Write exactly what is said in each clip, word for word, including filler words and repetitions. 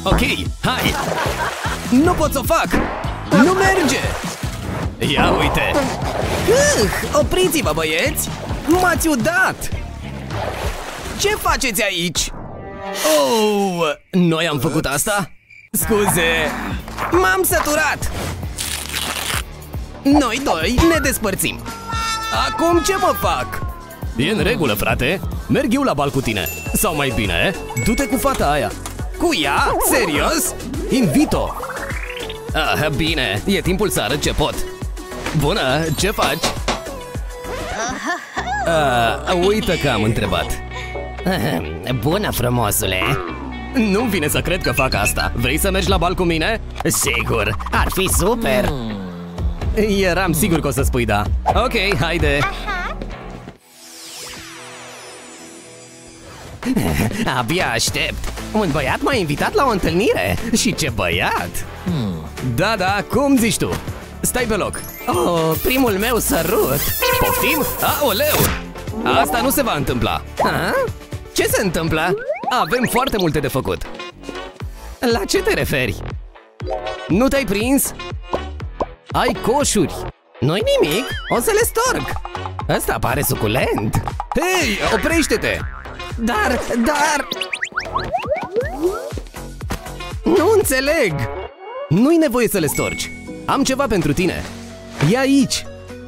Ok, hai! Nu pot să o fac! Nu merge! Ia uite! Uh, opriți-vă, băieți! M-ați udat! Ce faceți aici? Oh, noi am făcut asta? Scuze! M-am săturat! Noi doi ne despărțim. Acum ce mă fac? E în regulă, frate. Merg eu la bal cu tine. Sau mai bine, du-te cu fata aia. Cu ea? Serios? Invito! Ah, bine, e timpul să arăt ce pot. Bună, ce faci? Ah, uită că am întrebat. Bună, frumosule! Nu-mi vine să cred că fac asta. Vrei să mergi la bal cu mine? Sigur, ar fi super! Eram sigur că o să spui da. Ok, haide! Abia aștept! Un băiat m-a invitat la o întâlnire! Și ce băiat! Da, da, cum zici tu? Stai pe loc! Oh, primul meu sărut! Poftim? Aoleu! Asta nu se va întâmpla! Ha? Ce se întâmplă? Avem foarte multe de făcut! La ce te referi? Nu te-ai prins? Ai coșuri! Nu-i nimic, o să le storc! Ăsta pare suculent! Hei, oprește-te! Dar, dar... Nu înțeleg! Nu-i nevoie să le storci! Am ceva pentru tine! E aici!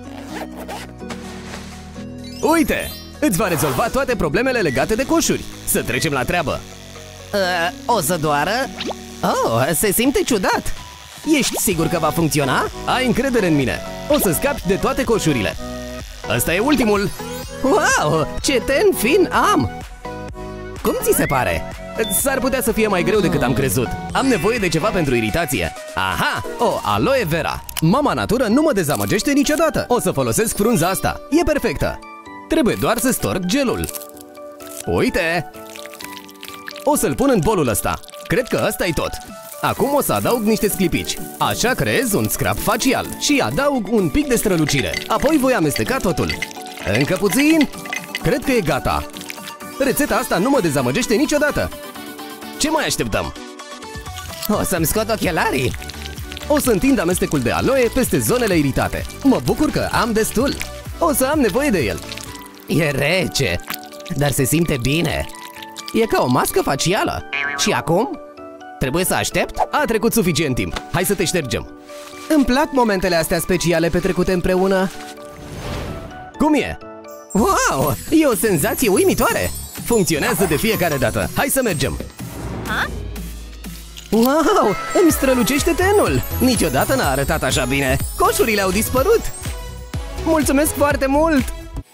Uite! Îți va rezolva toate problemele legate de coșuri! Să trecem la treabă! Uh, o să doară? Oh, se simte ciudat! Ești sigur că va funcționa? Ai încredere în mine! O să scapi de toate coșurile! Ăsta e ultimul! Wow, ce ten fin am! Cum ți se pare? S-ar putea să fie mai greu decât am crezut. Am nevoie de ceva pentru iritație. Aha! O aloe vera! Mama natură nu mă dezamăgește niciodată. O să folosesc frunza asta. E perfectă. Trebuie doar să storc gelul. Uite! O să-l pun în bolul ăsta. Cred că ăsta e tot. Acum o să adaug niște sclipici. Așa creez un scrap facial și adaug un pic de strălucire. Apoi voi amesteca totul. Încă puțin. Cred că e gata. Rețeta asta nu mă dezamăgește niciodată. Ce mai așteptăm? O să-mi scot ochelarii. O să întind amestecul de aloe peste zonele iritate. Mă bucur că am destul. O să am nevoie de el. E rece, dar se simte bine. E ca o mască facială. Și acum? Trebuie să aștept? A trecut suficient timp. Hai să te ștergem. Îmi plac momentele astea speciale petrecute împreună. Cum e? Wow! E o senzație uimitoare! Funcționează de fiecare dată. Hai să mergem! Ha? Wow! Îmi strălucește tenul! Niciodată n-a arătat așa bine! Coșurile au dispărut! Mulțumesc foarte mult!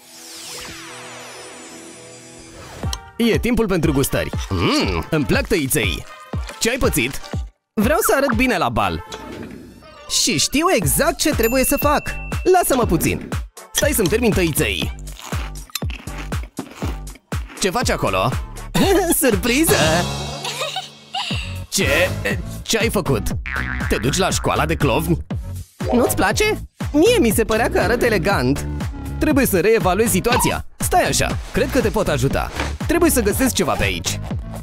E timpul pentru gustări. Mmm, îmi plac tăiței. Ce ai pățit? Vreau să arăt bine la bal. Și știu exact ce trebuie să fac. Lasă-mă puțin. Stai să-mi termin tăiței. Ce faci acolo? Surpriză! Ce? Ce ai făcut? Te duci la școala de clovni? Nu-ți place? Mie mi se părea că arăt elegant. Trebuie să reevaluezi situația. Stai așa, cred că te pot ajuta. Trebuie să găsesc ceva pe aici.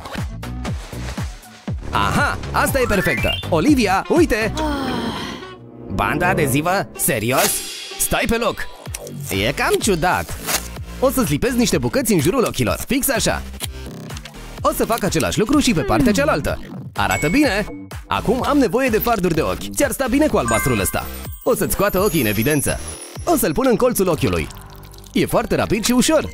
Aha, asta e perfectă. Olivia, uite! Banda adezivă? Serios? Stai pe loc! E cam ciudat. O să-ți lipesc niște bucăți în jurul ochilor. Fix așa. O să fac același lucru și pe partea cealaltă. Arată bine! Acum am nevoie de farduri de ochi. Ți-ar sta bine cu albastrul ăsta. O să-ți scoată ochii în evidență. O să-l pun în colțul ochiului. E foarte rapid și ușor.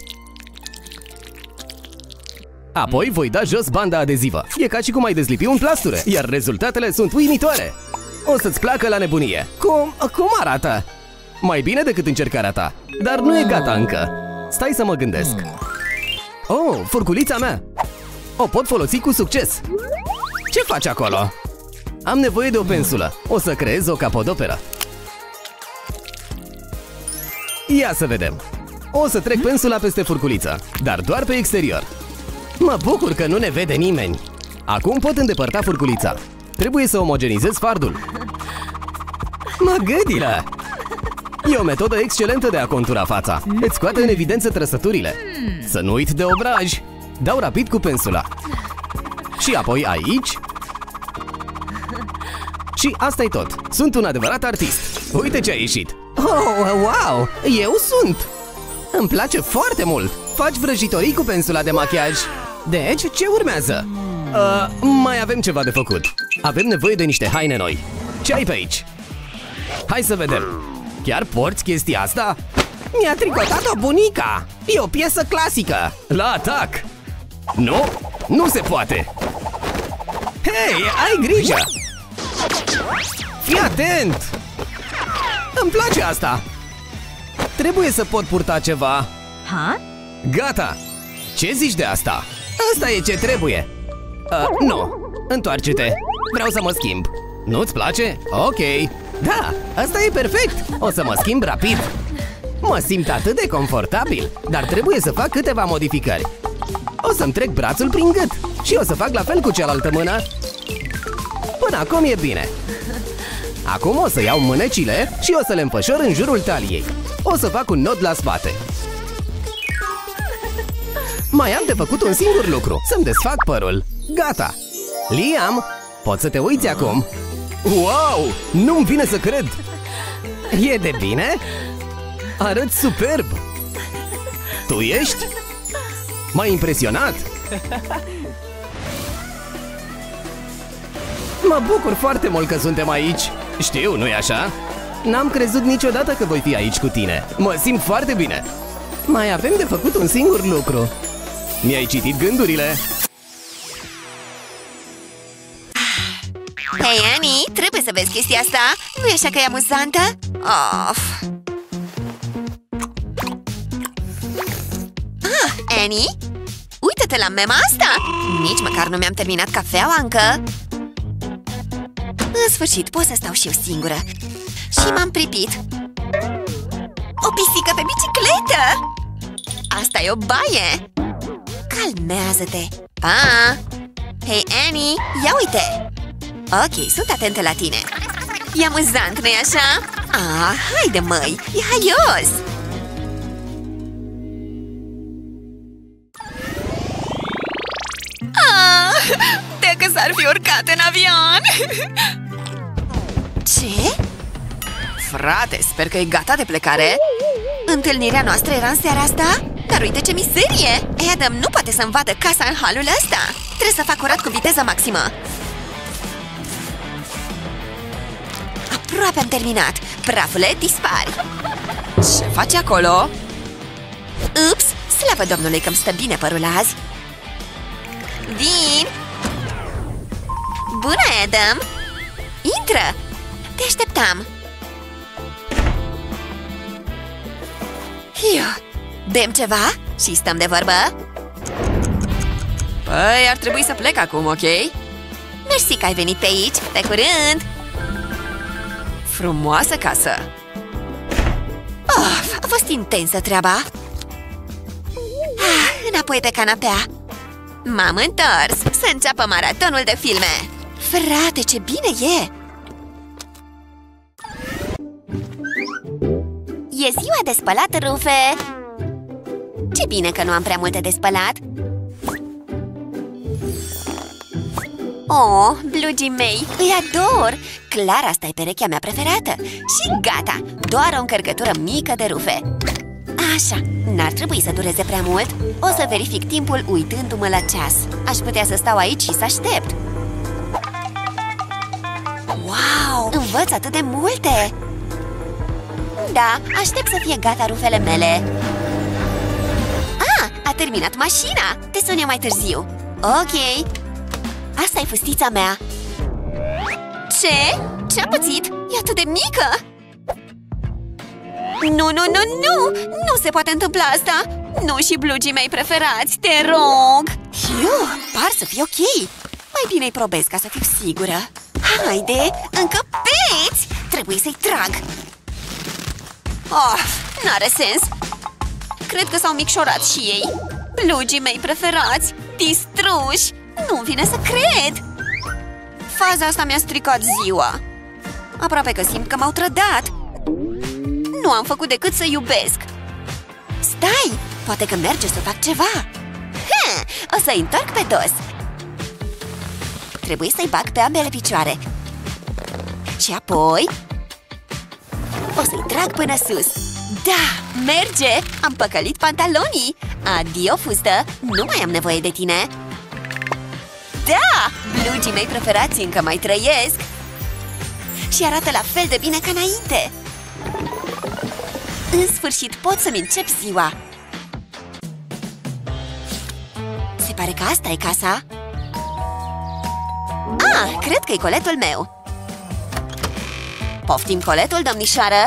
Apoi voi da jos banda adezivă. E ca și cum ai dezlipi un plasture, iar rezultatele sunt uimitoare. O să-ți placă la nebunie. Cum, cum arată? Mai bine decât încercarea ta. Dar nu e gata încă. Stai să mă gândesc. Oh, furculița mea! O pot folosi cu succes. Ce faci acolo? Am nevoie de o pensulă. O să creez o capodoperă. Ia să vedem. O să trec pensula peste furculiță, dar doar pe exterior. Mă bucur că nu ne vede nimeni. Acum pot îndepărta furculița. Trebuie să omogenizez fardul. Mă gâdilă! E o metodă excelentă de a contura fața. Îți scoate în evidență trăsăturile. Să nu uit de obraj. Dau rapid cu pensula. Și apoi aici. Și asta e tot. Sunt un adevărat artist. Uite ce a ieșit. Oh, wow! Eu sunt! Îmi place foarte mult! Faci vrăjitorii cu pensula de machiaj. Deci, ce urmează? Uh, mai avem ceva de făcut. Avem nevoie de niște haine noi. Ce ai pe aici? Hai să vedem. Chiar porți chestia asta? Mi-a tricotat-o bunica! E o piesă clasică! La atac! Nu? Nu se poate! Hei, ai grijă! Fii atent! Îmi place asta! Trebuie să pot purta ceva. Ha? Gata! Ce zici de asta? Asta e ce trebuie! Uh, nu! Întoarce-te! Vreau să mă schimb! Nu-ți place? Ok! Da, asta e perfect! O să mă schimb rapid! Mă simt atât de confortabil, dar trebuie să fac câteva modificări. O să-mi trec brațul prin gât și o să fac la fel cu cealaltă mână. Până acum e bine. Acum o să iau mânecile și o să le înfășor în jurul taliei. O să fac un nod la spate. Mai am de făcut un singur lucru, să-mi desfac părul. Gata! Liam, poți să te uiți acum? Wow! Nu-mi vine să cred! E de bine? Arăți superb! Tu ești? M-ai impresionat! Mă bucur foarte mult că suntem aici. Știu, nu-i așa? N-am crezut niciodată că voi fi aici cu tine. Mă simt foarte bine! Mai avem de făcut un singur lucru. Mi-ai citit gândurile? Hei, Annie, trebuie să vezi chestia asta. Nu e așa că e amuzantă? Of. Ah, Annie? Uită-te la mema asta! Nici măcar nu mi-am terminat cafeaua încă. În sfârșit, pot să stau și eu singură. Și m-am pripit. O pisică pe bicicletă! Asta e o baie! Calmează-te! Pa! Hei, Annie, ia uite! Ok, sunt atentă la tine. E amuzant, nu-i așa? Ah, haide, măi! E haios! Ah, dacă s-ar fi urcat în avion! Ce? Frate, sper că e gata de plecare. Întâlnirea noastră era în seara asta? Dar uite ce mizerie! Adam nu poate să-mi vadă casa în halul ăsta. Trebuie să fac curat cu viteză maximă. Aproape am terminat. Prafule, dispari. Ce faci acolo? Ups, slavă Domnului că-mi stă bine părul azi. Vin! Bună, Adam! Intră! Te așteptam. Hiu. Bem ceva și stăm de vorbă? Păi, ar trebui să plec acum, ok? Mersi că ai venit pe aici. Pe curând! Frumoasă casă! Of, a fost intensă treaba. Ah, înapoi pe canapea. M-am întors să înceapă maratonul de filme. Frate, ce bine e! E ziua de spălat rufe. Ce bine că nu am prea multe de spălat. Oh, blugii mei, îi ador! Clar, asta e perechea mea preferată. Și gata, doar o încărcătură mică de rufe. Așa, n-ar trebui să dureze prea mult. O să verific timpul uitându-mă la ceas. Aș putea să stau aici și să aștept. Wow, învăț atât de multe! Da, aștept să fie gata rufele mele. Ah, a terminat mașina! Te sun eu mai târziu. Ok. Asta e fustița mea. Ce? Ce-am pățit? E atât de mică! Nu, nu, nu, nu! Nu se poate întâmpla asta! Nu și blugii mei preferați, te rog! Hiu, par să fie ok! Mai bine-i probez ca să fiu sigură. Haide, încăpeți! Trebuie să-i trag! Oh, n-are sens! Cred că s-au micșorat și ei. Blugii mei preferați, distruși! Nu-mi vine să cred! Faza asta mi-a stricat ziua. Aproape că simt că m-au trădat. Nu am făcut decât să iubesc. Stai! Poate că merge să fac ceva. Ha, o să-i întorc pe dos. Trebuie să-i bag pe ambele picioare. Și apoi o să-i trag până sus. Da, merge! Am păcălit pantalonii. Adio, fustă, nu mai am nevoie de tine. Da, blugii mei preferați încă mai trăiesc și arată la fel de bine ca înainte. În sfârșit pot să-mi încep ziua. Se pare că asta e casa. Ah, cred că e coletul meu. Poftim coletul, domnișoară?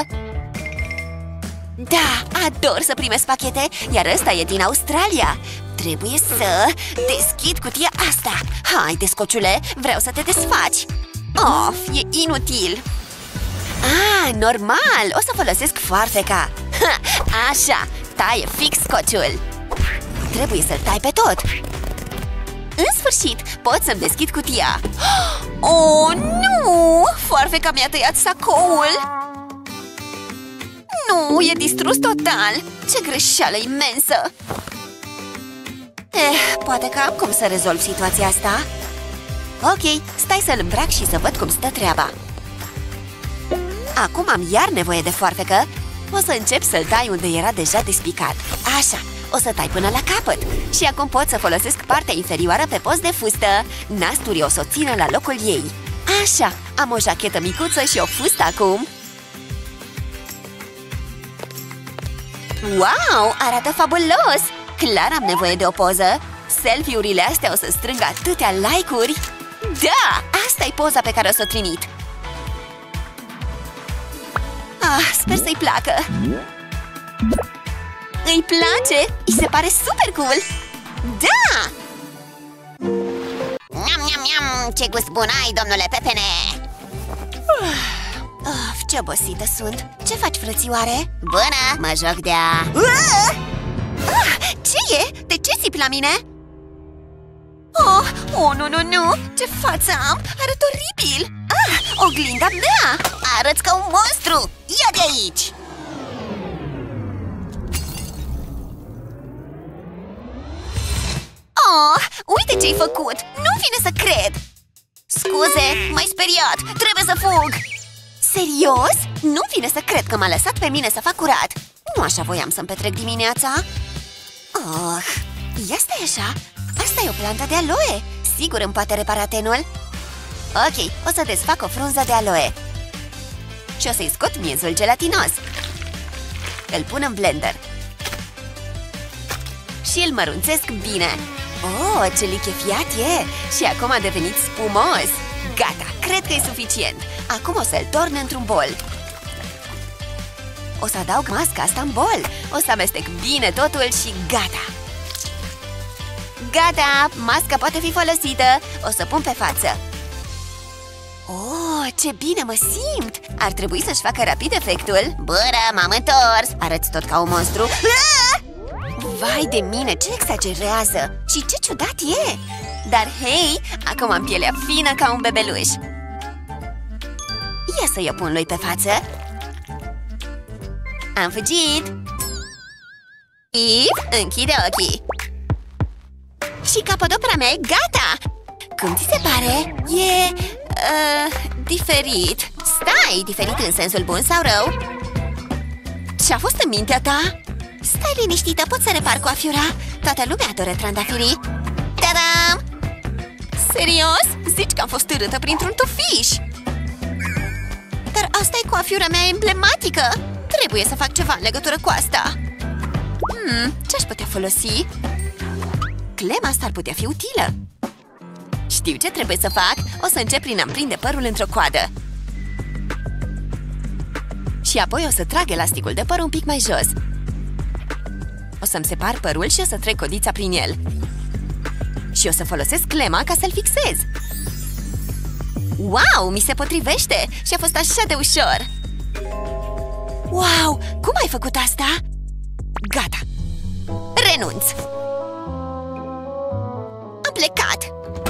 Da, ador să primesc pachete, iar ăsta e din Australia. Trebuie să deschid cutia asta. Haide, scociule, vreau să te desfaci. Of, e inutil. Ah, normal, o să folosesc foarfeca. Ha, așa, taie fix scociul. Trebuie să-l tai pe tot. În sfârșit, pot să-mi deschid cutia. Oh, nu! Foarfeca mi-a tăiat sacoul. Nu, e distrus total. Ce greșeală imensă. Eh, poate că am cum să rezolv situația asta. Ok, stai să-l îmbrac și să văd cum stă treaba. Acum am iar nevoie de foarfecă. O să încep să-l tai unde era deja despicat. Așa, o să tai până la capăt. Și acum pot să folosesc partea inferioară pe post de fustă. Nasturii o să o țină la locul ei. Așa, am o jachetă micuță și o fustă acum. Wow, arată fabulos! Clar am nevoie de o poză. Selfie-urile astea o să strângă atâtea like-uri. Da, asta e poza pe care o să o trimit. Ah, sper să-i placă. Îi place? Îi se pare super cool. Da! Miam, miam, miam, ce gust bun ai, domnule Pepene! Of, ce obosită sunt. Ce faci, frățioare? Bună, mă joc de-a... Ah! Ah, ce e? De ce țipi la mine? Oh, oh, nu, nu, nu! Ce față am! Arăt oribil! Ah, oglinda mea! Arăți ca un monstru! Ia de aici! Oh, uite ce-ai făcut! Nu vine să cred! Scuze, m-ai speriat! Trebuie să fug! Serios? Nu vine să cred că m-a lăsat pe mine să fac curat! Nu așa voiam să-mi petrec dimineața! Oh, ia stai așa! Asta e o plantă de aloe! Sigur îmi poate repara tenul! Ok, o să desfac o frunză de aloe și o să-i scot miezul gelatinos. Îl pun în blender și îl mărunțesc bine. Oh, ce lichefiat e! Și acum a devenit spumos! Gata, cred că e suficient! Acum o să-l torn într-un bol. O să adaug masca asta în bol. O să amestec bine totul și gata! Gata! Masca poate fi folosită! O să pun pe față. Oh, ce bine mă simt! Ar trebui să-și facă rapid efectul. Bără, m-am întors! Arăți tot ca un monstru. Ah! Vai de mine, ce exagerează! Și ce ciudat e! Dar hei, acum am pielea fină ca un bebeluș. Ia să-i o pun lui pe față. Am fugit! Eve, închide ochii. Și capodopera mea e gata! Cum ți se pare? E... Uh, diferit. Stai, diferit în sensul bun sau rău? Ce-a fost în mintea ta? Stai liniștită, pot să repar coafiura. Toată lumea adoră trandafirii. Ta-dam! Serios? Zici că am fost târâtă printr-un tufiș. Dar asta e coafiura mea emblematică. Trebuie să fac ceva în legătură cu asta. Hmm, ce-aș putea folosi? Clema asta ar putea fi utilă. Știu ce trebuie să fac. O să încep prin a-mi prinde părul într-o coadă. Și apoi o să trag elasticul de păr un pic mai jos. O să-mi separ părul și o să trec codița prin el. Și o să folosesc clema ca să-l fixez. Wow, mi se potrivește! Și a fost așa de ușor! Wow, cum ai făcut asta? Gata! Renunț! Am plecat!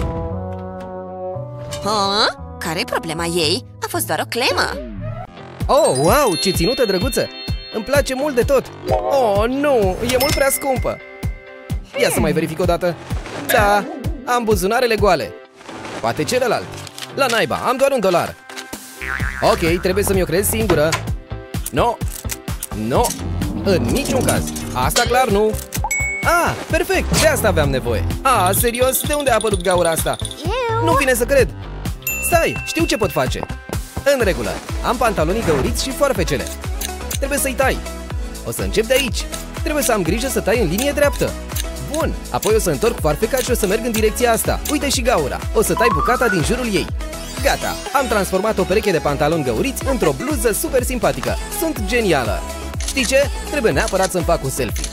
Ha? Care-i problema ei? A fost doar o clemă! Oh, wow, ce ținută drăguță! Îmi place mult de tot! Oh, nu, e mult prea scumpă! Ia să mai verific o dată! Da, am buzunarele goale! Poate celălalt! La naiba, am doar un dolar! Ok, trebuie să mi-o crezi singură. No, no, în niciun caz. Asta clar nu. Ah, perfect, de asta aveam nevoie. Ah, serios, de unde a apărut gaura asta? Nu vine să cred. Stai, știu ce pot face. În regulă, am pantalonii găuriți și foarfecele. Trebuie să-i tai. O să încep de aici. Trebuie să am grijă să tai în linie dreaptă. Bun, apoi o să întorc foarfeca și o să merg în direcția asta. Uite și gaura, o să tai bucata din jurul ei. Gata, am transformat o pereche de pantaloni găuriți într-o bluză super simpatică. Sunt genială. Știi ce? Trebuie neapărat să-mi fac un selfie.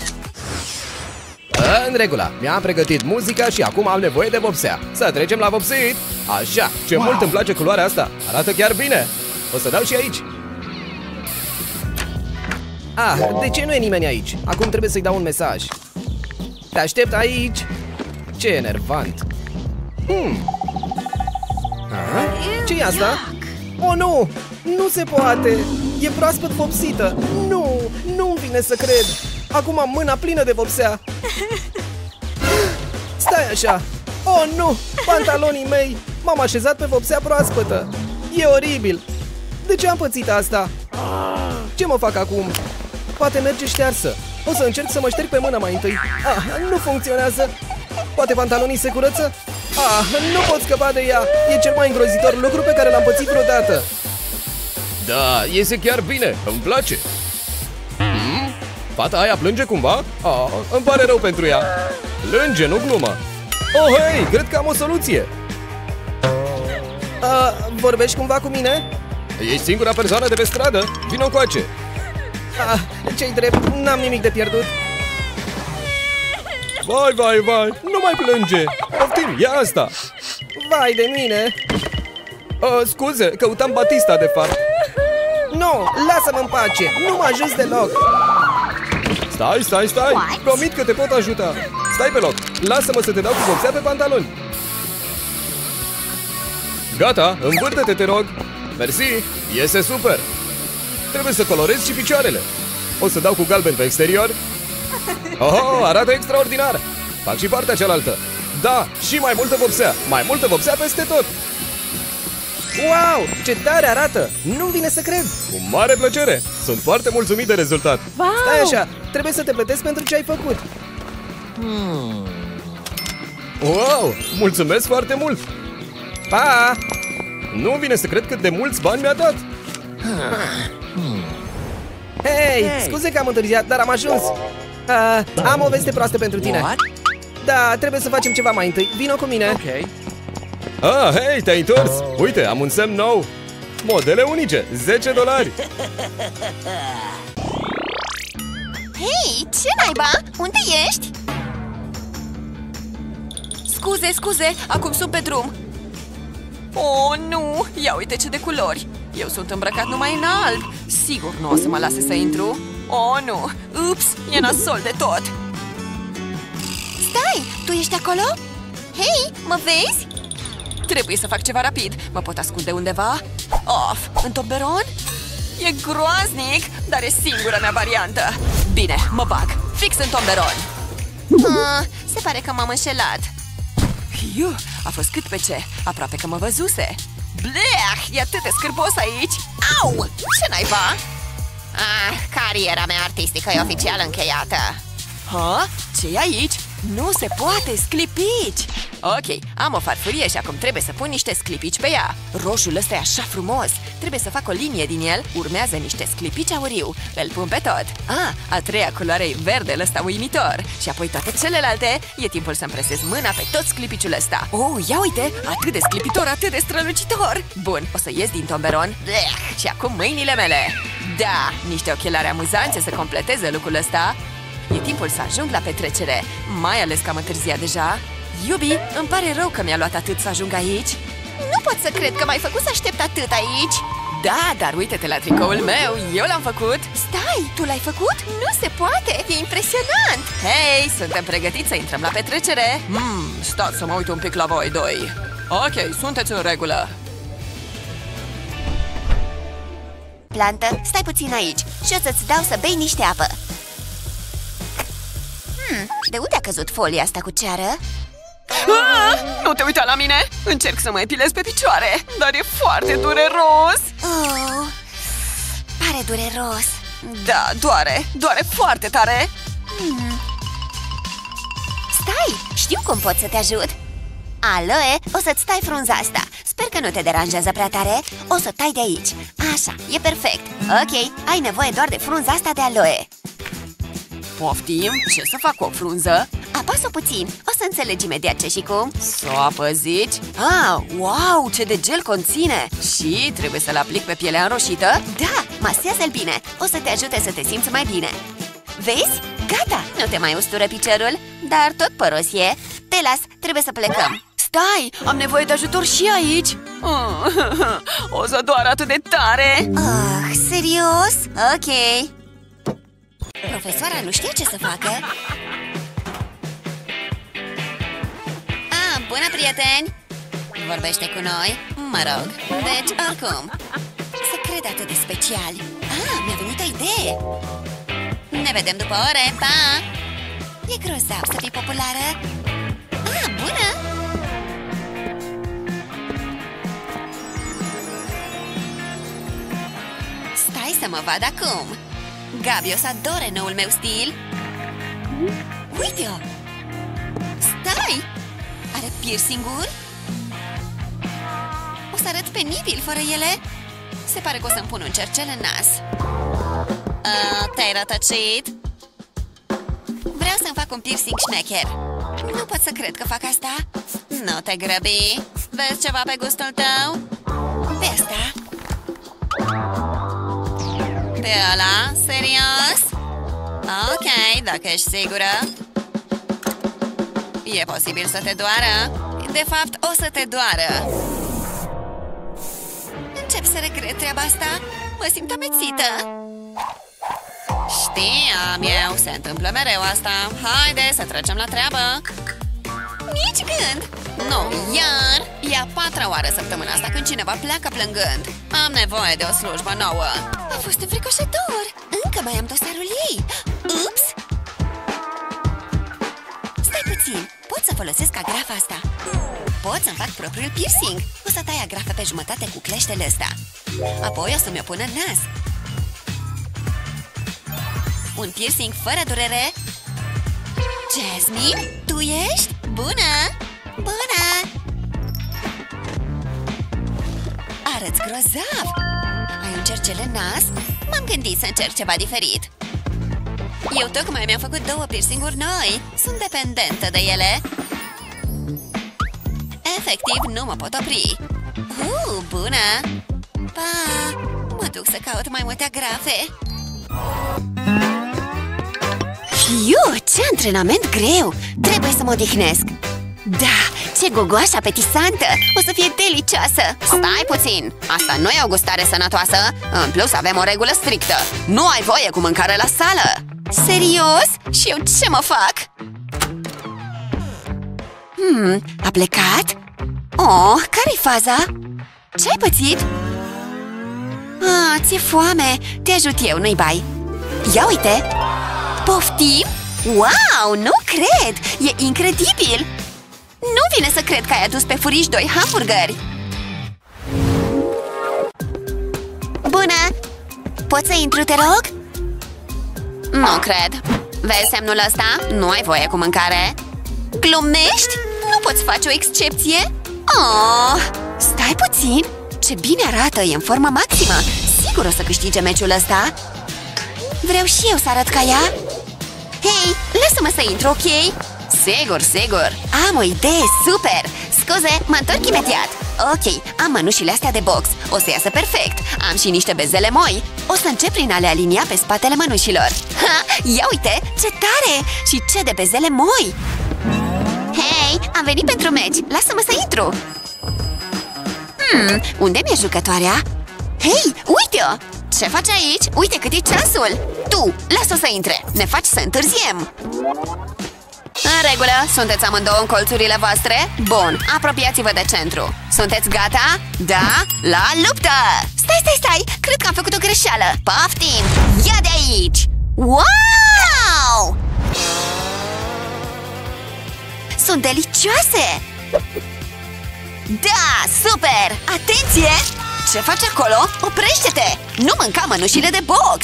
În regulă, mi-am pregătit muzica și acum am nevoie de vopsea. Să trecem la vopsit. Așa, ce wow. Mult îmi place culoarea asta. Arată chiar bine. O să dau și aici. Ah, de ce nu e nimeni aici? Acum trebuie să-i dau un mesaj. Te aștept aici. Ce enervant. Hmm. Ce-i asta? Oh, nu! Nu se poate! E proaspăt vopsită! Nu! Nu-mi vine să cred! Acum am mâna plină de vopsea! Stai așa! Oh, nu! Pantalonii mei! M-am așezat pe vopsea proaspătă! E oribil! De ce am pățit asta? Ce mă fac acum? Poate merge ștearsă! O să încerc să mă șterg pe mână mai întâi! Ah, nu funcționează! Poate pantalonii se curăță? Ah, nu pot scăpa de ea! E cel mai îngrozitor lucru pe care l-am pățit vreodată! Da, iese chiar bine, îmi place. Hmm? Fata aia plânge cumva? Ah, îmi pare rău pentru ea. Plânge, nu glumă. Oh, hei, cred că am o soluție. Ah, vorbești cumva cu mine? Ești singura persoană de pe stradă? Vino încoace. Ah, ce-i drept, n-am nimic de pierdut. Vai, vai, vai, nu mai plânge. Poftim, ia asta. Vai de mine. Uh, scuze, căutam Batista de fapt. Nu, lasă-mă în pace, nu mă ajut deloc. Stai, stai, stai, What? Promit că te pot ajuta. Stai pe loc, lasă-mă să te dau cu vopsea pe pantaloni. Gata, învârte-te, te rog. Mersi, iese super. Trebuie să colorezi și picioarele. O să dau cu galben pe exterior. Oh, arată extraordinar. Fac și partea cealaltă. Da, și mai multă vopsea, mai multă vopsea peste tot. Wow, ce tare arată! Nu-mi vine să cred! Cu mare plăcere! Sunt foarte mulțumit de rezultat! Wow. Stai așa, trebuie să te plătesc pentru ce ai făcut! Hmm. Wow, mulțumesc foarte mult! Pa! Nu-mi vine să cred cât de mulți bani mi-a dat! Hmm. Hei, hey. Scuze că am întârziat, dar am ajuns! Uh, am o veste proastă pentru tine! What? Da, trebuie să facem ceva mai întâi, vino cu mine! Ok. Ah, hei, te-ai întors! Uite, am un semn nou! Modele unice, zece dolari! Hei, ce naiba? Unde ești? Scuze, scuze, acum sunt pe drum. Oh, nu! Ia uite ce de culori! Eu sunt îmbrăcat numai în alb. Sigur nu o să mă lase să intru. Oh, nu! Ups, e nasol de tot! Stai, tu ești acolo? Hei, mă vezi? Trebuie să fac ceva rapid. Mă pot ascunde undeva? Of, în tomberon? E groaznic, dar e singura mea variantă. Bine, mă bag, fix în tomberon. Ah, se pare că m-am înșelat. Iu, a fost cât pe ce, aproape că mă văzuse. Blech, e atât de scârbos aici. Au, ce naiba? Ah, cariera mea artistică e oficial încheiată. Ha? Ce-i aici? Nu se poate, sclipici! Ok, am o farfurie și acum trebuie să pun niște sclipici pe ea. Roșul ăsta e așa frumos. Trebuie să fac o linie din el. Urmează niște sclipici auriu. Îl pun pe tot. Ah, a treia culoare e verde, ăsta uimitor. Și apoi toate celelalte. E timpul să-mi presez mâna pe tot sclipiciul ăsta. Oh, ia uite, atât de sclipitor, atât de strălucitor. Bun, o să ies din tomberon. Blech, și acum mâinile mele. Da, niște ochelari amuzanțe să completeze lucrul ăsta. E timpul să ajung la petrecere, mai ales că am întârziat deja. Iubi, îmi pare rău că mi-a luat atât să ajung aici. Nu pot să cred că m-ai făcut să aștept atât aici. Da, dar uite-te la tricoul meu, eu l-am făcut. Stai, tu l-ai făcut? Nu se poate, e impresionant. Hei, suntem pregătiți să intrăm la petrecere. Hmm, stați să mă uit un pic la voi doi. Ok, sunteți în regulă. Plantă, stai puțin aici și o să-ți dau să bei niște apă. Hmm, de unde a căzut folia asta cu ceară? Ah, nu te uita la mine! Încerc să mă epilez pe picioare, dar e foarte dureros! Oh, pare dureros. Da, doare, doare foarte tare. hmm. Stai, știu cum pot să te ajut. Aloe, o să-ți tai frunza asta. Sper că nu te deranjează prea tare. O să tai de aici. Așa, e perfect. Ok, ai nevoie doar de frunza asta de aloe. Poftim, ce să fac cu o frunză? Apasă puțin, o să înțelegi imediat ce și cum. Să o apă, zici? Ah, wow, ce de gel conține! Și trebuie să-l aplic pe pielea înroșită? Da, masează-l bine. O să te ajute să te simți mai bine. Vezi? Gata, nu te mai ustură piciorul. Dar tot păros e. Te las, trebuie să plecăm. Stai, am nevoie de ajutor și aici. O să doară atât de tare. Oh, serios? Ok. Profesoara nu știe ce să facă. Ah, bună, prieteni! Vorbește cu noi? Mă rog, deci, oricum. Să cred atât de special. Ah, mi-a venit o idee. Ne vedem după ore, pa! E grozav să fii populară. Ah, bună! Stai să mă vad acum. Gabi o să adore noul meu stil. Uite-o! Stai! Are piercing-uri? O să arăt penibil fără ele? Se pare că o să-mi pun un cercel în nas. uh, Te-ai rătăcit? Vreau să-mi fac un piercing șmecher. Nu pot să cred că fac asta. Nu te grăbi. Vezi ceva pe gustul tău? Pe asta. Pe ăla? Serios? Ok, dacă ești sigură. E posibil să te doară. De fapt, o să te doară. Încep să regret treaba asta. Mă simt amețită. Știam eu, se întâmplă mereu asta. Haide să trecem la treabă. Nici gând. Nu, iar e a patra oară săptămâna asta când cineva pleacă plângând. Am nevoie de o slujbă nouă. A fost înfricoșător. Încă mai am dosarul ei. Ups! Stai puțin, pot să folosesc agrafa asta. Pot să-mi fac propriul piercing. O să tai agrafa pe jumătate cu cleștele ăsta. Apoi o să-mi o pun în nas. Un piercing fără durere. Jasmine, tu ești? Bună! Bună! Arăți grozav! Ai un cercel în nas? M-am gândit să încerc ceva diferit. Eu tocmai mi-am făcut două piercing-uri noi. Sunt dependentă de ele. Efectiv, nu mă pot opri. Uh, bună! Pa! Mă duc să caut mai multe agrafe. Iu, ce antrenament greu! Trebuie să mă odihnesc. Da, ce gogoașă apetisantă! O să fie delicioasă! Stai puțin! Asta nu e o gustare sănătoasă. În plus avem o regulă strictă. Nu ai voie cu mâncare la sală. Serios? Și eu ce mă fac? Hmm, a plecat? Oh, care-i faza? Ce-ai pățit? Ah, ți-e foame. Te ajut eu, nu-i bai. Ia uite! Poftim? Wow, nu cred! E incredibil! Nu vine să cred că ai adus pe furiș doi hamburgeri! Bună! Pot să intru, te rog? Nu cred. Vezi semnul ăsta? Nu ai voie cu mâncare. Glumești? Nu poți face o excepție? Oh, stai puțin! Ce bine arată, e în formă maximă. Sigur o să câștige meciul ăsta. Vreau și eu să arăt ca ea. Hei, lasă-mă să intru, ok? Sigur, sigur. Am o idee super. Scuze, mă întorc imediat. Ok, am mănușile astea de box. O să iasă perfect. Am și niște bezele moi. O să încep prin a le alinia pe spatele mănușilor. Ha, ia uite, ce tare! Și ce de bezele moi! Hei, am venit pentru meci. Lasă-mă să intru. Hmm, unde mi-e jucătoarea? Hei, uite-o! Ce faci aici? Uite cât e ceasul! Tu, lasă-o să intre! Ne faci să întârziem! În regulă, sunteți amândouă în colțurile voastre? Bun, apropiați-vă de centru. Sunteți gata? Da? La luptă! Stai, stai, stai! Cred că am făcut o greșeală! Poftim! Ia de aici! Wow! Sunt delicioase! Da, super! Atenție! Ce faci acolo? Oprește-te! Nu mânca mănușile de box!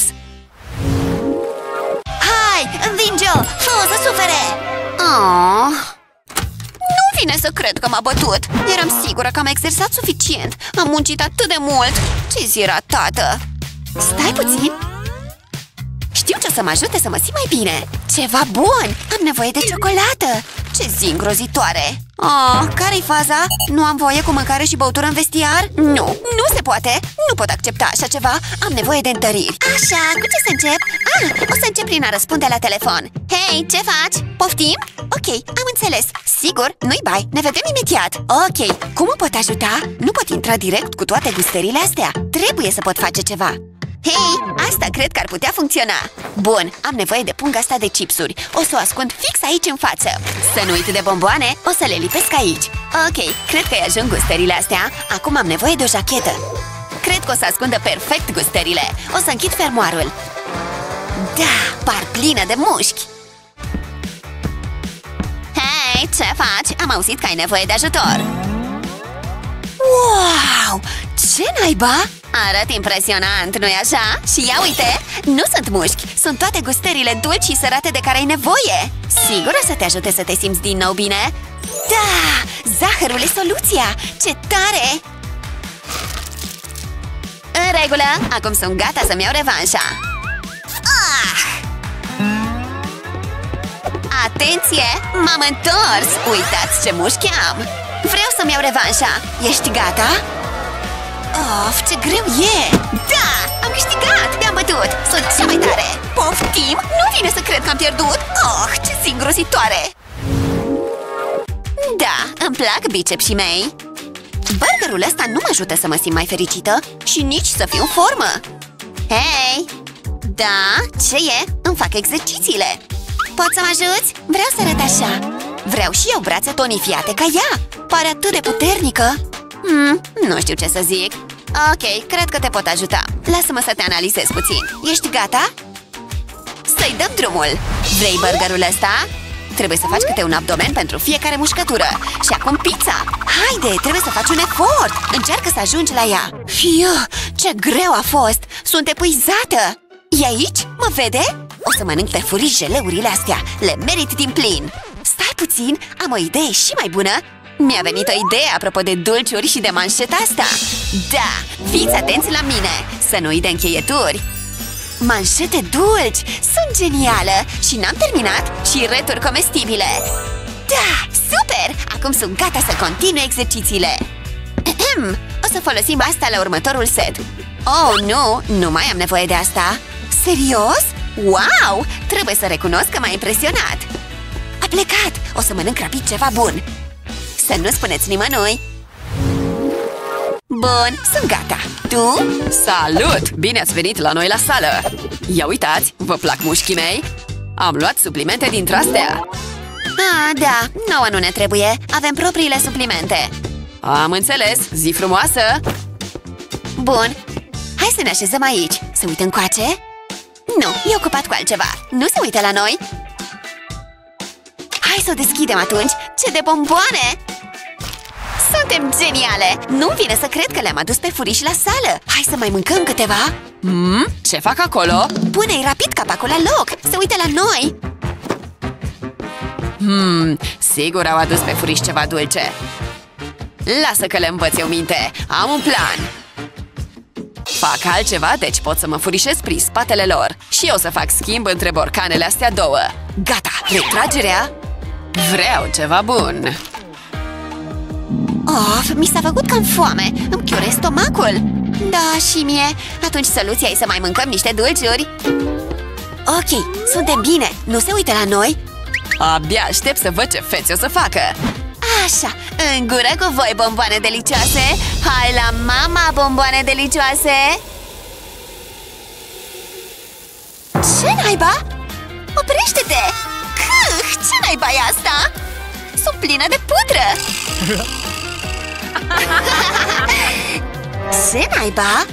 Hai, învinge-o! Fă-o să sufere! Oh. Nu vine să cred că m-a bătut! Eram sigură că am exersat suficient! Am muncit atât de mult! Ce zi era, tată! Stai puțin! Știu ce o să mă ajute să mă simt mai bine! Ceva bun! Am nevoie de ciocolată! Ce zi îngrozitoare! Oh, care-i faza? Nu am voie cu mâncare și băutură în vestiar? Nu, nu se poate! Nu pot accepta așa ceva! Am nevoie de întăriri! Așa, cu ce să încep? Ah, o să încep prin a răspunde la telefon! Hei, ce faci? Poftim? Ok, am înțeles! Sigur, nu-i bai, ne vedem imediat! Ok, cum o pot ajuta? Nu pot intra direct cu toate gustările astea! Trebuie să pot face ceva! Hei, asta cred că ar putea funcționa! Bun, am nevoie de punga asta de chipsuri. O să o ascund fix aici în față. Să nu uit de bomboane, o să le lipesc aici. Ok, cred că-i ajung gustările astea. Acum am nevoie de o jachetă. Cred că o să ascundă perfect gustările. O să închid fermoarul. Da, par plină de mușchi. Hei, ce faci? Am auzit că ai nevoie de ajutor. Wow! Ce naiba? Arăt impresionant, nu-i așa? Și ia uite, nu sunt mușchi, sunt toate gustările dulci și sărate de care ai nevoie. Sigur o să te ajute să te simți din nou bine? Da! Zahărul e soluția! Ce tare! În regulă, acum sunt gata să-mi iau revanșa. Ah! Atenție! M-am întors! Uitați ce mușchi am! Vreau să-mi iau revanșa! Ești gata? Of, ce greu e! Da! Am câștigat! Te-am bătut! Sunt cea mai tare! Poftim! Nu vine să cred că am pierdut! Oh, ce zi îngrozitoare! Da, îmi plac bicepsii mei! Burgerul ăsta nu mă ajută să mă simt mai fericită și nici să fiu în formă! Hei! Da? Ce e? Îmi fac exercițiile! Poți să mă ajuți? Vreau să arăt așa! Vreau și eu brațe tonifiate ca ea! Pare atât de puternică! Hmm, nu știu ce să zic. Ok, cred că te pot ajuta. Lasă-mă să te analizez puțin. Ești gata? Să-i dăm drumul. Vrei burgerul ăsta? Trebuie să faci câte un abdomen pentru fiecare mușcătură. Și acum pizza. Haide, trebuie să faci un efort. Încearcă să ajungi la ea. Fiu, ce greu a fost. Sunt epuizată. E aici? Mă vede? O să mănânc pe furii jeleurile astea. Le merit din plin. Stai puțin, am o idee și mai bună. Mi-a venit o idee apropo de dulciuri și de manșeta asta. Da, fiți atenți la mine. Să nu uit de încheieturi. Manșete dulci, sunt genială. Și n-am terminat, și returi comestibile. Da, super, acum sunt gata să continui exercițiile. O să folosim asta la următorul set. Oh, nu, nu mai am nevoie de asta. Serios? Wow, trebuie să recunosc că m-a impresionat. A plecat, o să mănânc rapid ceva bun. Să nu spuneți nimănui. Bun, sunt gata. Tu? Salut! Bine ați venit la noi la sală! Ia uitați, vă plac mușchii mei? Am luat suplimente dintre astea. Ah, da, nouă nu ne trebuie. Avem propriile suplimente. Am înțeles, zi frumoasă! Bun, hai să ne așezăm aici. Se uită încoace? Nu, e ocupat cu altceva. Nu se uită la noi? Hai să o deschidem atunci. Ce de bomboane! Suntem geniale! Nu-mi vine să cred că le-am adus pe furiș la sală. Hai să mai mâncăm câteva. Hmm? Ce fac acolo? Pune-i rapid capacul la loc. Se uită la noi. Hmm, sigur au adus pe furiș ceva dulce. Lasă că le învăț eu minte. Am un plan. Fac altceva, deci pot să mă furișez prin spatele lor. Și eu să fac schimb între borcanele astea două. Gata, retragerea. Vreau ceva bun. Of, mi s-a făcut cam foame. Îmi chiure stomacul. Da, și mie. Atunci soluția e să mai mâncăm niște dulciuri. Ok, suntem bine. Nu se uită la noi? Abia aștept să văd ce feți o să facă. Așa, în gură cu voi, bomboane delicioase. Hai la mama, bomboane delicioase. Ce naiba? Oprește-te! Câh, ce naiba e asta? Sunt plină de pudră. Ce naiba?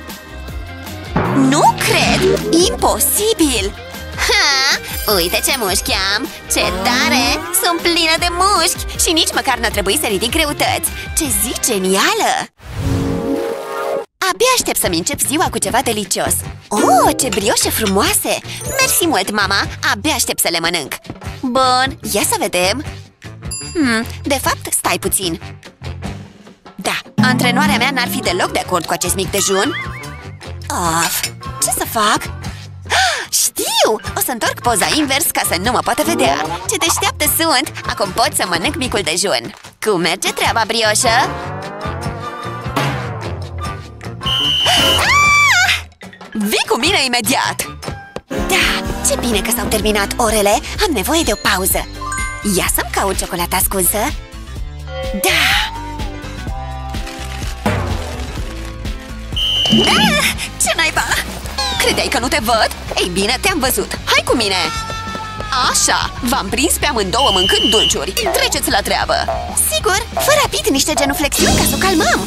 Nu cred! Imposibil! Ha! Uite ce mușchi am! Ce tare! Sunt plină de mușchi și nici măcar n-a trebuit să ridic greutăți! Ce zi genială! Abia aștept să-mi încep ziua cu ceva delicios. Oh, ce brioșe frumoase! Mersi mult, mama! Abia aștept să le mănânc. Bun, ia să vedem. Hmm, de fapt, stai puțin. Da, antrenoarea mea n-ar fi deloc de acord cu acest mic dejun. Of, ce să fac? Știu! O să întorc poza invers ca să nu mă poată vedea. Ce deșteaptă sunt! Acum pot să mănânc micul dejun. Cum merge treaba, brioșă? Ah! Vii cu mine imediat! Da, ce bine că s-au terminat orele. Am nevoie de o pauză. Ia să-mi caut ciocolata ascunsă. Da! Ah! Ce naiba! Credeai că nu te văd? Ei bine, te-am văzut! Hai cu mine! Așa! V-am prins pe amândouă mâncând dulciuri! Treceți la treabă! Sigur! Fă rapid niște genuflexiuni ca să o calmăm!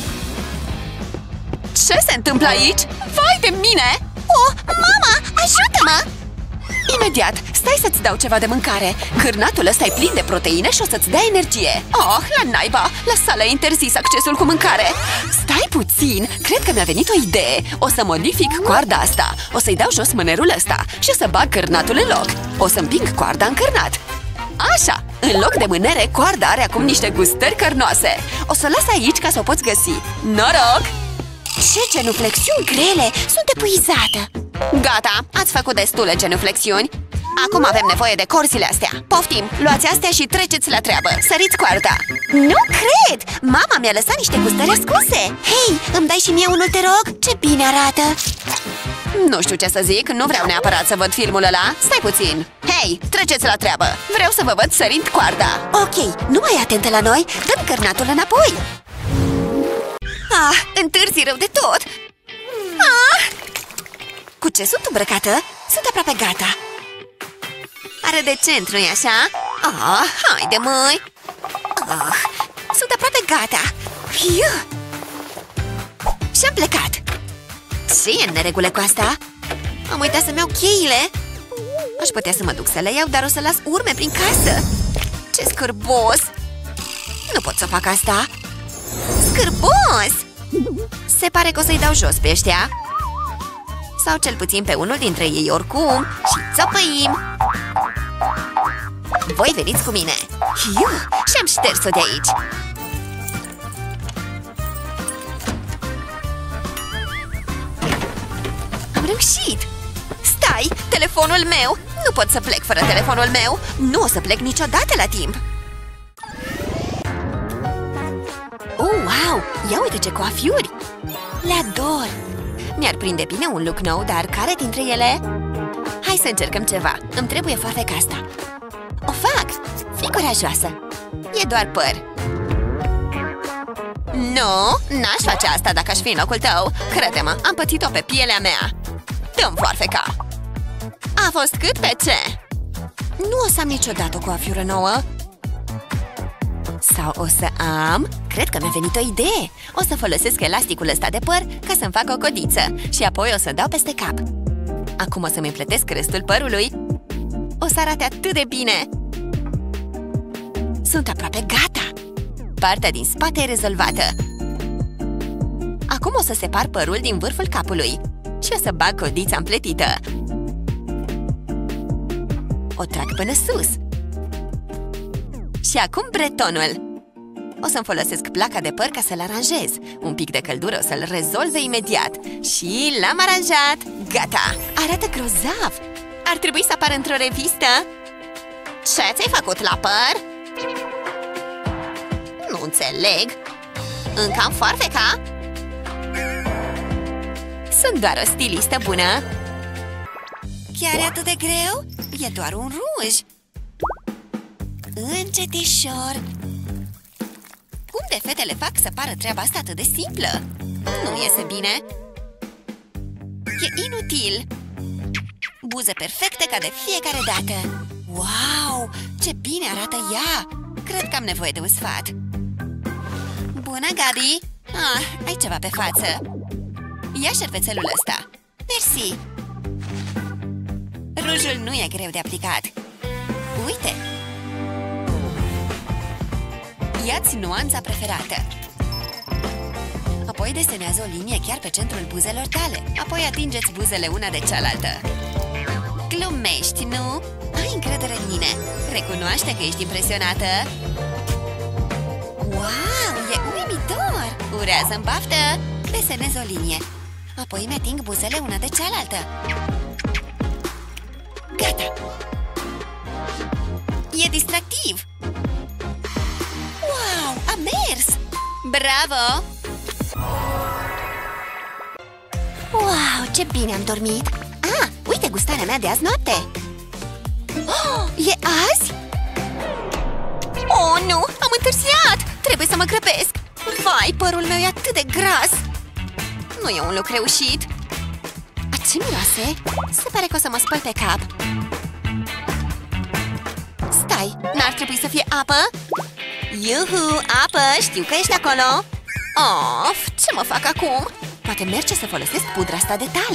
Ce se întâmplă aici? Vai de mine! Oh, mama! Ajută-mă! Imediat! Stai să-ți dau ceva de mâncare! Cârnatul ăsta e plin de proteine și o să-ți dea energie! Oh, la naiba! La sală e interzis accesul cu mâncare! Stai puțin! Cred că mi-a venit o idee! O să modific coarda asta! O să-i dau jos mânerul ăsta și o să bag cârnatul în loc! O să împing coarda în cârnat! Așa! În loc de mânere, coarda are acum niște gustări cărnoase! O să o las aici ca să o poți găsi! Noroc! Ce genuflexiuni grele! Sunt epuizată! Gata! Ați făcut destule genuflexiuni! Acum avem nevoie de corzile astea! Poftim! Luați astea și treceți la treabă! Săriți coarda! Nu cred! Mama mi-a lăsat niște gustări ascunse! Hei! Îmi dai și mie unul, te rog? Ce bine arată! Nu știu ce să zic, nu vreau neapărat să văd filmul ăla. Stai puțin! Hei! Treceți la treabă! Vreau să vă văd sărind coarda! Ok, nu mai atentă la noi! Dă-mi cărnatul înapoi! Ah, întârzi rău de tot! Ah! Cu ce sunt îmbrăcată? Sunt aproape gata! Are de centru, nu-i așa? Ah, haide, măi! Ah, sunt aproape gata! Hiu! Și-am plecat! Ce e în neregulă cu asta? Am uitat să-mi iau cheile! Aș putea să mă duc să le iau, dar o să las urme prin casă! Ce scârbos! Nu pot să fac asta! Scârbos! Se pare că o să-i dau jos pe ăștia. Sau cel puțin pe unul dintre ei oricum. Și țopăim. Voi veniți cu mine. Hiu, și-am șters-o de aici. Am reușit. Stai, telefonul meu. Nu pot să plec fără telefonul meu. Nu o să plec niciodată la timp. Oh, wow! Ia uite ce coafiuri! Le ador! Mi-ar prinde bine un look nou, dar care dintre ele? Hai să încercăm ceva! Îmi trebuie foarfeca asta! O fac! Fii curajoasă! E doar păr! Nu! N-aș face asta dacă aș fi în locul tău! Crede-mă, am pățit-o pe pielea mea! Dă-mi foarfeca! A fost cât pe ce? Nu o să am niciodată o coafiură nouă! Sau o să am... Cred că mi-a venit o idee! O să folosesc elasticul ăsta de păr ca să-mi fac o codiță și apoi o să dau peste cap. Acum o să-mi împletesc restul părului. O să arate atât de bine! Sunt aproape gata! Partea din spate e rezolvată. Acum o să separ părul din vârful capului și o să bag codița împletită. O trag până sus. Și acum bretonul. O să-mi folosesc placa de păr ca să-l aranjez. Un pic de căldură o să-l rezolve imediat. Și l-am aranjat! Gata! Arată grozav! Ar trebui să apară într-o revistă. Ce ți-ai făcut la păr? Nu înțeleg. Încă am foarfeca? Sunt doar o stilistă bună. Chiar e atât de greu? E doar un ruj. Încetișor. Cum de fetele fac să pară treaba asta atât de simplă? Nu iese bine. E inutil. Buze perfecte ca de fiecare dată. Wow, ce bine arată ea! Cred că am nevoie de un sfat. Bună, Gabi! Ah, ai ceva pe față. Ia șervețelul ăsta. Mersi. Rujul nu e greu de aplicat. Uite! Ia-ți nuanța preferată. Apoi desenează o linie chiar pe centrul buzelor tale. Apoi atingeți buzele una de cealaltă. Glumești, nu? Ai încredere în mine. Recunoaște că ești impresionată. Wow, e uimitor! Urează-mi baftă! Desenez o linie. Apoi îmi ating buzele una de cealaltă. Gata! E distractiv! Wow, a mers! Bravo! Wow, ce bine am dormit! Ah, uite gustarea mea de azi noapte! Oh, e azi? Oh, nu! Am întârziat! Trebuie să mă grăbesc! Vai, părul meu e atât de gras! Nu e un lucru reușit! A, ce miroase? Se pare că o să mă spăl pe cap! Stai, n-ar trebui să fie apă? Iuhu, apă! Știu că ești acolo! Of, ce mă fac acum? Poate merge să folosesc pudra asta de talc.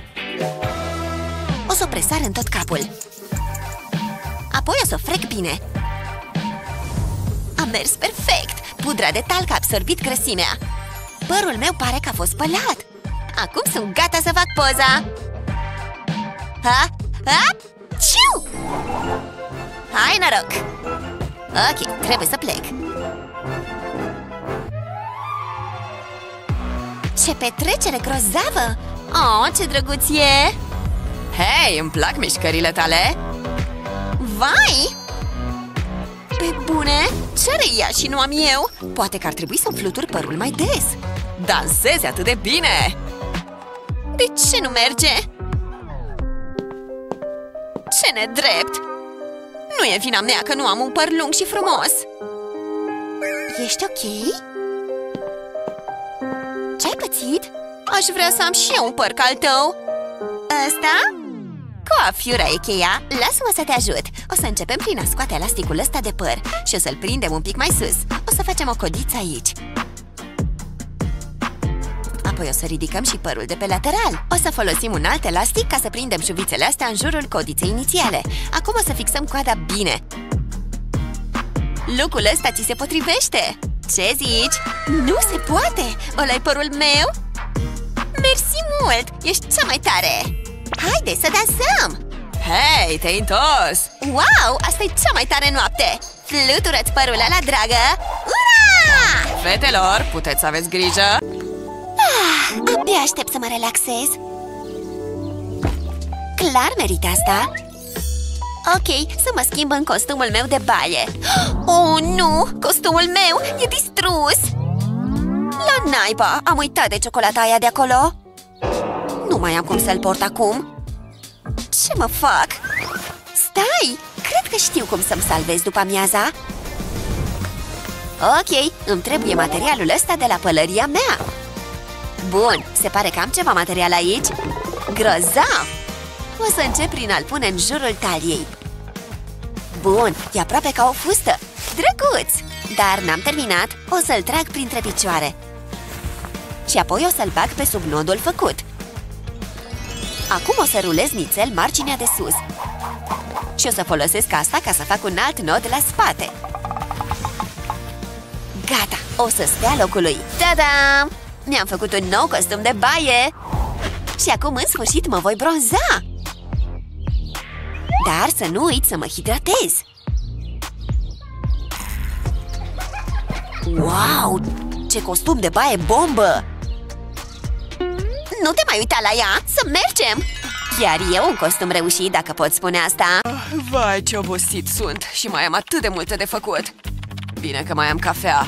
O să o presar în tot capul. Apoi o să o frec bine. A mers perfect! Pudra de talc a absorbit grăsimea. Părul meu pare că a fost spălat. Acum sunt gata să fac poza. Ha? Ha? Ciu! Hai noroc! Ok, trebuie să plec. Ce petrecere grozavă! Oh, ce drăguț e! Hei, îmi plac mișcările tale! Vai! Pe bune? Ce are ea și nu am eu? Poate că ar trebui să-mi flutur părul mai des. Dansezi atât de bine! De ce nu merge? Ce nedrept! Nu e vina mea că nu am un păr lung și frumos. Ești ok? Ce-ai pățit? Aș vrea să am și eu un păr ca al tău. Ăsta? Coafiura e cheia. Lasă-mă să te ajut. O să începem prin a scoate elasticul ăsta de păr și o să-l prindem un pic mai sus. O să facem o codiță aici. Apoi o să ridicăm și părul de pe lateral. O să folosim un alt elastic ca să prindem șuvițele astea în jurul codiței inițiale. Acum o să fixăm coada bine. Look-ul ăsta ți se potrivește. Ce zici? Nu se poate! Ăla-i părul meu? Mersi mult! Ești cea mai tare! Haide să dansăm! Hei, te-ai întors! Wow! Asta e cea mai tare noapte! Flutură-ți părul ăla, dragă! Ura! Fetelor, puteți să aveți grijă! Ah, abia aștept să mă relaxez. Clar merită asta. Ok, să mă schimb în costumul meu de baie. Oh, nu! Costumul meu e distrus! La naiba! Am uitat de ciocolata aia de acolo. Nu mai am cum să-l port acum. Ce mă fac? Stai! Cred că știu cum să-mi salvez după amiaza. Ok, îmi trebuie materialul ăsta de la pălăria mea. Bun, se pare că am ceva material aici. Grozav! O să încep prin a-l pune în jurul taliei. Bun, e aproape ca o fustă. Drăguț! Dar n-am terminat, o să-l trag printre picioare. Și apoi o să-l bag pe sub nodul făcut. Acum o să rulez nițel marginea de sus. Și o să folosesc asta ca să fac un alt nod la spate. Gata, o să stea locului. Ta-da! Mi-am făcut un nou costum de baie. Și acum în sfârșit mă voi bronza. Dar să nu uit să mă hidratez. Wow! Ce costum de baie bombă! Nu te mai uita la ea, să mergem! Chiar e un costum reușit, dacă pot spune asta. Vai, ce obosit sunt și mai am atât de multe de făcut. Bine că mai am cafea.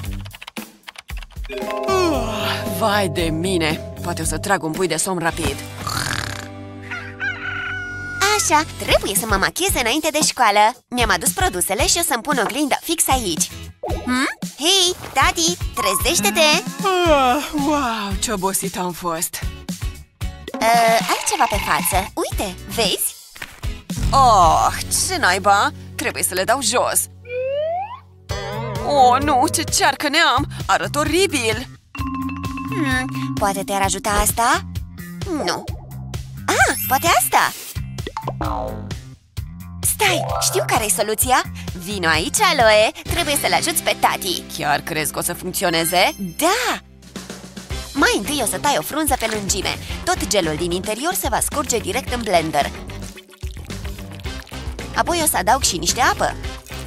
uh, Vai de mine! Poate o să trag un pui de somn rapid. Așa, trebuie să mă machez înainte de școală. Mi-am adus produsele și o să-mi pun oglinda fix aici. Hmm? Hei, tati, trezește-te! uh, Wow, ce obosit am fost! uh, Ai ceva pe față, uite, vezi? Oh, ce naiba! Trebuie să le dau jos. Oh, nu, ce cearcă ne-am! Arăt oribil! Hmm, poate te-ar ajuta asta? Nu. Ah, poate asta! Stai, știu care-i soluția! Vino aici, Aloe! Trebuie să-l ajuți pe tati! Chiar crezi că o să funcționeze? Da! Mai întâi o să tai o frunză pe lungime. Tot gelul din interior se va scurge direct în blender. Apoi o să adaug și niște apă.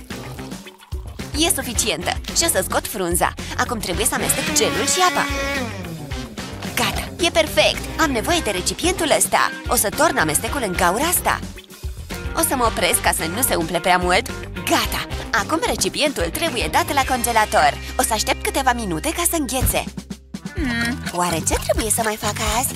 E suficientă și o să scot frunza. Acum trebuie să amestec gelul și apa. Gata, e perfect! Am nevoie de recipientul ăsta. O să torn amestecul în gaura asta. O să mă opresc ca să nu se umple prea mult. Gata! Acum recipientul trebuie dat la congelator. O să aștept câteva minute ca să înghețe. Hmm, oare ce trebuie să mai fac azi?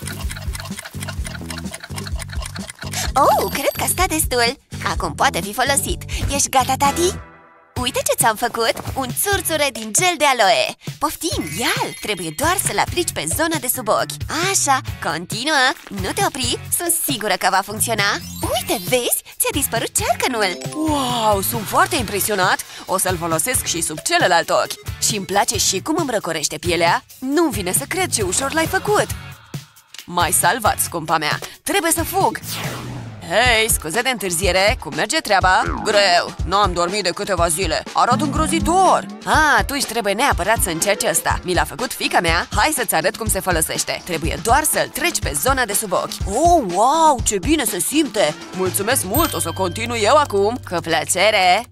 Oh, cred că a stat destul. Acum poate fi folosit. Ești gata, tati? Uite ce ți-am făcut! Un țurțure din gel de aloe! Poftim, ia-l! Trebuie doar să-l aplici pe zona de sub ochi. Așa, continuă! Nu te opri! Sunt sigură că va funcționa! Uite, vezi? Ți-a dispărut cearcănul! Wow, sunt foarte impresionat! O să-l folosesc și sub celălalt ochi. Și îmi place și cum îmi răcorește pielea. Nu-mi vine să cred ce ușor l-ai făcut! M-ai salvat, scumpa mea! Trebuie să fug! Hei, scuze de întârziere, cum merge treaba? Greu, nu am dormit de câteva zile. Arată îngrozitor. Ah, atunci trebuie neapărat să încerci ăsta. Mi l-a făcut fiica mea, hai să-ți arăt cum se folosește. Trebuie doar să-l treci pe zona de sub ochi. Oh, wow, ce bine se simte. Mulțumesc mult, o să continui eu acum. Cu plăcere.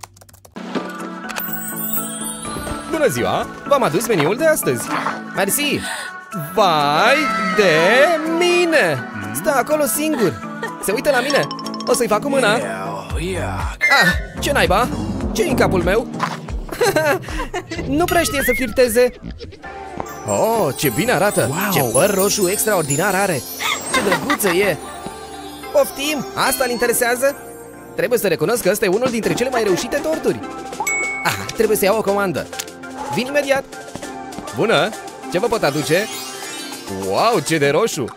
Bună ziua! V-am adus meniul de astăzi. Mersi! Vai de mine! Stă acolo singur. Se uită la mine. O să-i fac cu mâna. Ah, ce naiba? Ce-i în capul meu? Nu prea știe să flirteze. Oh, ce bine arată. Wow. Ce păr roșu extraordinar are. Ce drăguță e. Poftim, asta-l interesează? Trebuie să recunosc că ăsta e unul dintre cele mai reușite torturi. Ah, trebuie să iau o comandă. Vin imediat. Bună, ce vă pot aduce? Wow, ce de roșu.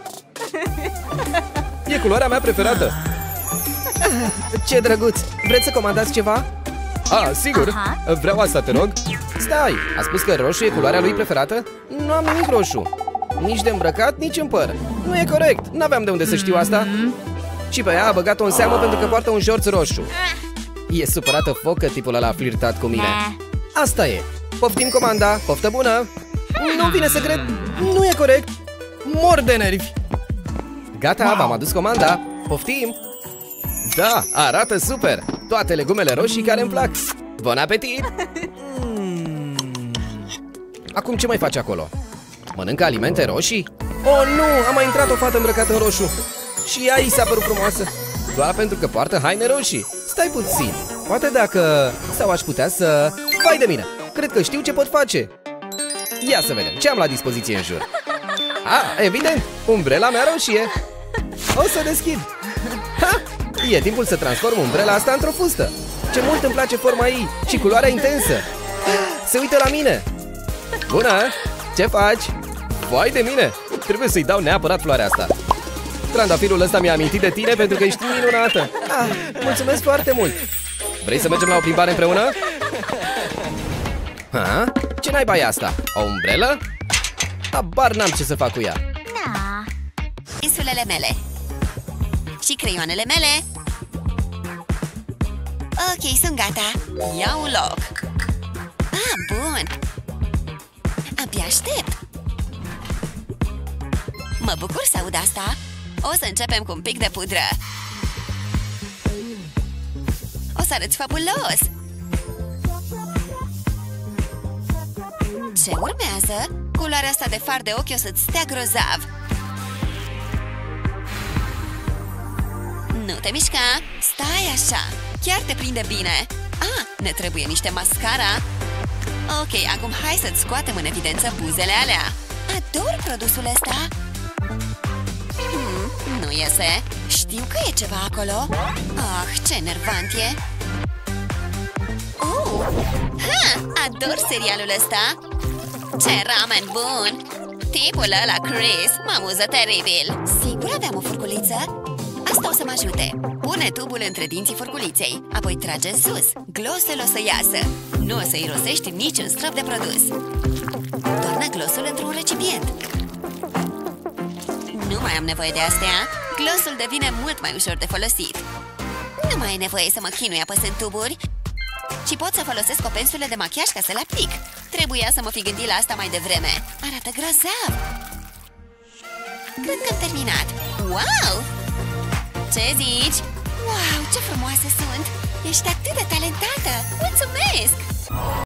E culoarea mea preferată. Ce drăguț! Vreți să comandați ceva? Ah, sigur! Aha. Vreau asta, te rog. Stai! A spus că roșu e culoarea lui preferată? Nu am nimic roșu. Nici de îmbrăcat, nici în păr. Nu e corect. N-aveam de unde să știu asta. Și pe ea a băgat-o în seamă pentru că poartă un șorț roșu. E supărată foc că tipul ăla a flirtat cu mine. Asta e. Poftim comanda. Poftă bună! Nu vine să cred. Nu e corect. Mor de nervi. Gata, wow. V-am adus comanda. Poftim! Da, arată super! Toate legumele roșii care îmi plac. Bun apetit! Mm. Acum ce mai faci acolo? Mănâncă alimente roșii? Oh, nu! A mai intrat o fată îmbrăcată în roșu. Și ea i s-a părut frumoasă. Doar pentru că poartă haine roșii. Stai puțin. Poate dacă... Sau aș putea să... Vai de mine! Cred că știu ce pot face. Ia să vedem ce am la dispoziție în jur. Ah, evident! Umbrela mea roșie! O să deschid. Ha! E timpul să transform umbrela asta într-o fustă. Ce mult îmi place forma ei și culoarea intensă. Se uită la mine. Bună! Ce faci? Vai de mine! Trebuie să-i dau neapărat floarea asta. Trandafirul ăsta mi-a amintit de tine pentru că ești minunată. Ah, mulțumesc foarte mult. Vrei să mergem la o plimbare împreună? Ha? Ce naiba e asta? O umbrelă? Habar n-am ce să fac cu ea. Insulele mele și creioanele mele. Ok, sunt gata. Iau loc. Ah, bun. Abia aștept. Mă bucur să aud asta. O să începem cu un pic de pudră. O să arăți fabulos. Ce urmează? Culoarea asta de far de ochi o să-ți stea grozav. Nu te mișca. Stai așa. Chiar te prinde bine. Ah, ne trebuie niște mascara. Ok, acum hai să-ți scoatem în evidență buzele alea. Ador produsul ăsta. Hmm, nu iese. Știu că e ceva acolo. Ah, ce enervant e. Oh, ha, ador serialul ăsta. Ce ramen bun. Tipul ăla, Chris, mă amuză teribil. Sigur aveam o furculiță? Asta o să mă ajute. Pune tubul între dinții furculiței, apoi trage în sus. Glosul o să iasă. Nu o să irosești niciun strop de produs. Toarnă glosul într-un recipient. Nu mai am nevoie de astea. Glosul devine mult mai ușor de folosit. Nu mai e nevoie să mă chinui apăsând tuburi. Și pot să folosesc o pensulă de machiaj ca să-l aplic. Trebuia să mă fi gândit la asta mai devreme. Arată grozav. Cred că am terminat. Wow! Ce zici? Wow, ce frumoase sunt! Ești atât de talentată! Mulțumesc!